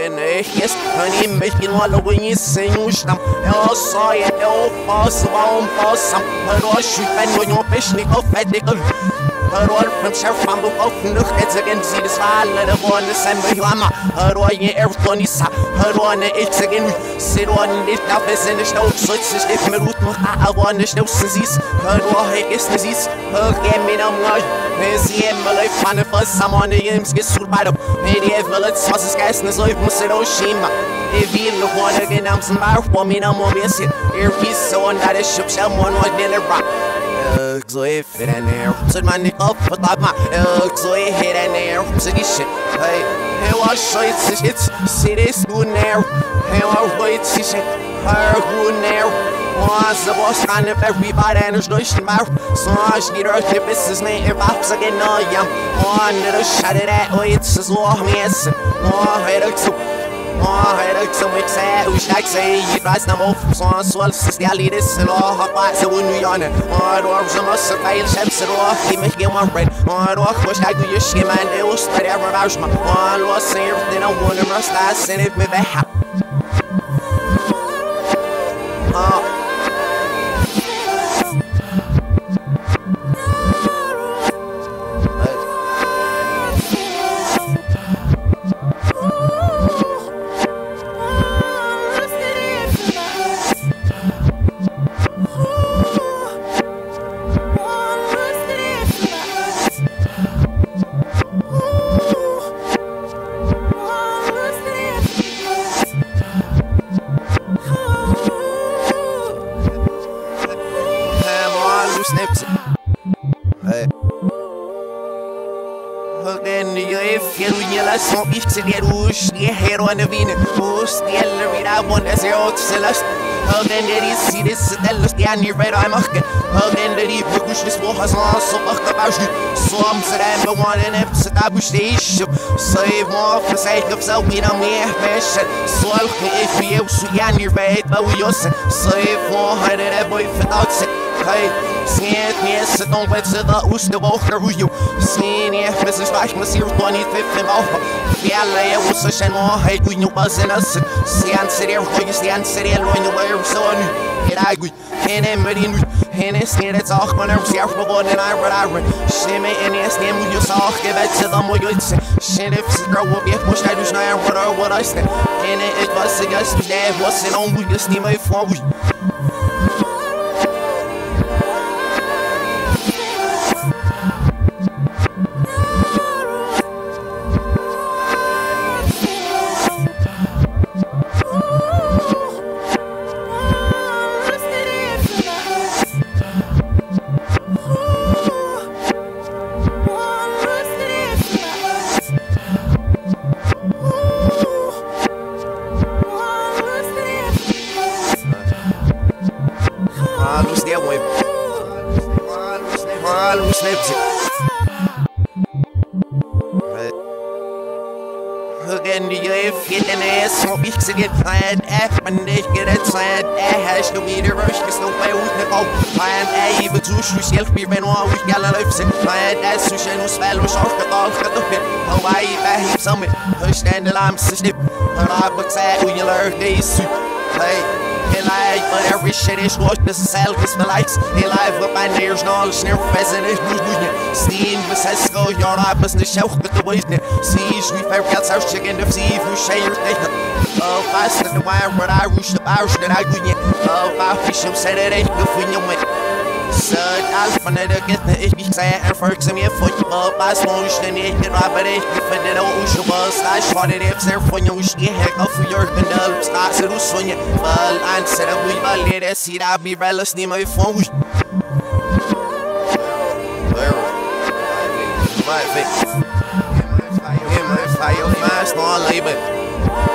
Yes, honey, making all the way you sing, you stamp. I saw it, oh, pass, one, pass, some. I was shooting when you're fishing off at the Hör from Chef from the open look at again, see the smile of the one, the same way Lama. Hör you everyone is hör on it's again, sit on it now, is in the snow, so it's just if me root, I want the snow disease. Hör what is disease, hör game in a mud. Is the life fun of us, some on the games get sued by them. Maybe if let's was a guys in the life, must say, oh, Shima. If you look one again, I'm some bar for me, no more missing. Here he's so on that ship, someone was in a rock. So if it and there, so my nick up for that my so it hit and there, so this shit. Hey, was shit, it's city school there. Hey, was wait, shit, her good there. Was the boss kind of everybody and there's no shit mouth. So I should get her to business name if I was again, no, young. One little shot at that way, it's as long as more head so. Hej, som ikke sagde, vi skal ikke sige, I rejsen om off, så han så altså stjæl I det, så lå har bare så under hjørne. Du har som også fejl, selv så du har i mig giver mig red. Du har kunnet ikke ud i skimmen, det er også der var vars mig. Du har set, det er nogle nummer, der er sendt med hvad her. Som ikke til det ruslige her under vine Stjæler vi der vondt af sig åt til løst Og den der de siger det så der stjern I red og mørke Og den der de på kusle små har sådan så mørke bagslut Som så der med one and så der på station Så I må for sig op så vi der mere fashion Så alke I fire så gerne I red og vi også Så I får have det der boy for dagsæt Hey, sent mir så don't let se der uste wocher hu jo Sen jeg med så svagt med sig 25 auf Fjalla jeg også sen og hey du nu bare sen as Sen ser jeg høj sen ser jeg løn og er så nu Er jeg hende med din hende sned det så man er så på den I red Sheme en jeg sned mod jo så gevet til dem og jo ikke Shit if så grow up jeg må skal du snær what I stand Hende et var så gas det var sen on mod jo sned mig for Så get tired af, men ikke get tired af Hash du ved det rush, kan stå bag ud med rov Tired af, I vil tush, du selv bliver venner og vi skal løbe sig Tired af, synes jeg nu svalg, du sjov skal dog, skal du finde Og hvad I bare helt sammen, højst stand alarm, så slip Og der er på tag, uden jeg løber, det er syg Hey, hey life, but every shit is what this is all this my lights Hey life, but my neighbors know all snare pheasant is new Steen, but says go, you're not but the show with the waste See, we fair cats out chicken to see if we share your thing Oh, fast in the wire, but I rush the bars that I do yet Oh, I fish him, said it ain't good when you went Så alt for net og gættende ikke vi sagde en folk som jeg får og bare smås den ikke rapper det ikke for det der usjøbet slash for det der ser for jeg ikke hæk og for jeg kan der starte du sådan jeg vel ansætter vi bare lidt at sige der vi vel at snige mig i form my fire fast no label